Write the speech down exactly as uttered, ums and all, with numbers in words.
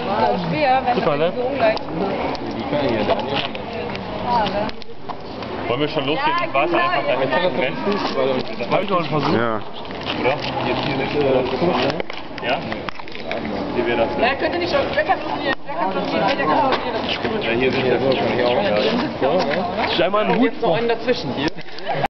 so schwer, wenn super, ne? so ungleich. Wollen wir schon losgehen? Ich warte einfach, damit ich das Rennen ist. Habe ich noch einen Versuch? Ja. Oder? Jetzt hier nicht. Ja? Wie wäre das? Wer könnte nicht schon, wer kann blockieren? Wer kann blockieren? Wer kann blockieren? Ja, hier sind wir wahrscheinlich auch. Ja. Stell mal einen Hut Jetzt noch einen dazwischen. Hier.